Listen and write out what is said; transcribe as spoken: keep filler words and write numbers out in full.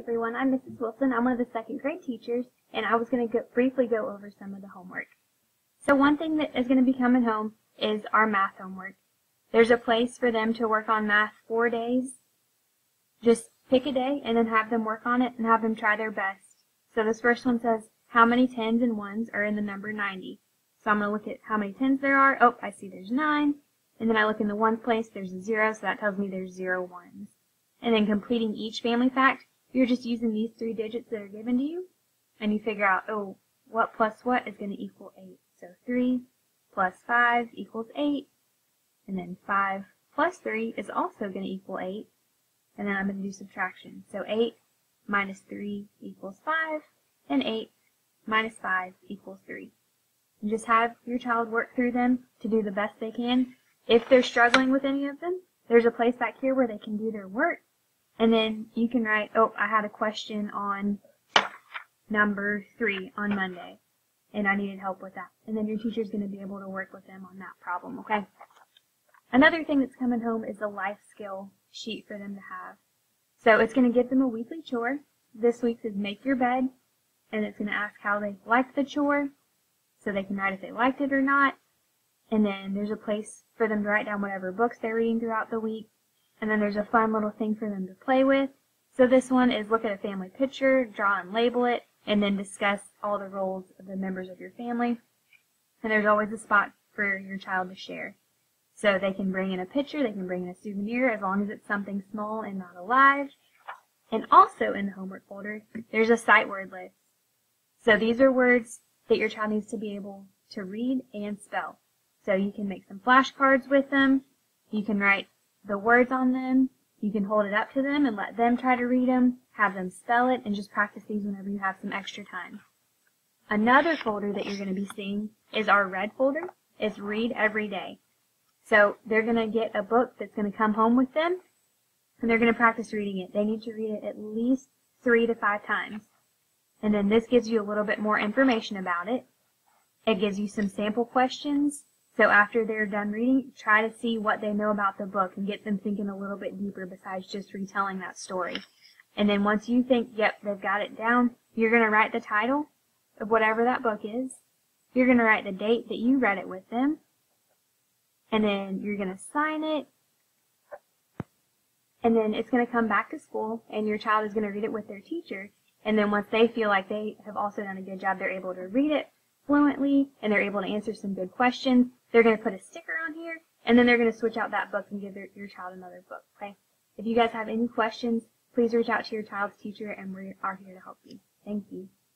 everyone, I'm Missus Wilson. I'm one of the second grade teachers, and I was going to go, briefly go over some of the homework. So one thing that is going to be coming home is our math homework. There's a place for them to work on math four days. Just pick a day and then have them work on it and have them try their best. So this first one says, how many tens and ones are in the number ninety? So I'm going to look at how many tens there are. Oh, I see there's nine. And then I look in the ones place, there's a zero, so that tells me there's zero ones. And then completing each family fact, you're just using these three digits that are given to you, and you figure out, oh, what plus what is going to equal eight. So three plus five equals eight, and then five plus three is also going to equal eight, and then I'm going to do subtraction. So eight minus three equals five, and eight minus five equals three. And just have your child work through them to do the best they can. If they're struggling with any of them, there's a place back here where they can do their work. And then you can write, oh, I had a question on number three on Monday, and I needed help with that. And then your teacher's going to be able to work with them on that problem, okay? Another thing that's coming home is a life skill sheet for them to have. So it's going to give them a weekly chore. This week's is make your bed, and it's going to ask how they liked the chore, so they can write if they liked it or not. And then there's a place for them to write down whatever books they're reading throughout the week. And then there's a fun little thing for them to play with. So this one is look at a family picture, draw and label it, and then discuss all the roles of the members of your family. And there's always a spot for your child to share. So they can bring in a picture, they can bring in a souvenir, as long as it's something small and not alive. And also in the homework folder, there's a sight word list. So these are words that your child needs to be able to read and spell. So you can make some flashcards with them. You can write the words on them. You can hold it up to them and let them try to read them, have them spell it, and just practice these whenever you have some extra time. Another folder that you're going to be seeing is our red folder. It's read every day. So they're going to get a book that's going to come home with them, and they're going to practice reading it. They need to read it at least three to five times. And then this gives you a little bit more information about it. It gives you some sample questions. So after they're done reading, try to see what they know about the book and get them thinking a little bit deeper besides just retelling that story. And then once you think, yep, they've got it down, you're going to write the title of whatever that book is. You're going to write the date that you read it with them. And then you're going to sign it. And then it's going to come back to school, and your child is going to read it with their teacher. And then once they feel like they have also done a good job, they're able to read it fluently, and they're able to answer some good questions. They're going to put a sticker on here, and then they're going to switch out that book and give their, your child another book, okay? If you guys have any questions, please reach out to your child's teacher, and we are here to help you. Thank you.